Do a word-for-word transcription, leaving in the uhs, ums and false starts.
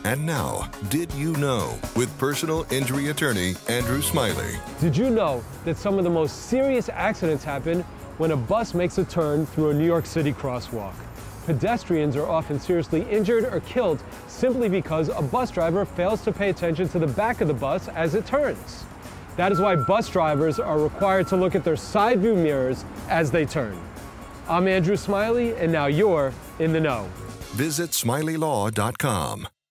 And now, Did You Know? With personal injury attorney Andrew Smiley. Did you know that some of the most serious accidents happen when a bus makes a turn through a New York City crosswalk? Pedestrians are often seriously injured or killed simply because a bus driver fails to pay attention to the back of the bus as it turns. That is why bus drivers are required to look at their side view mirrors as they turn. I'm Andrew Smiley, and now you're in the know. Visit smiley law dot com.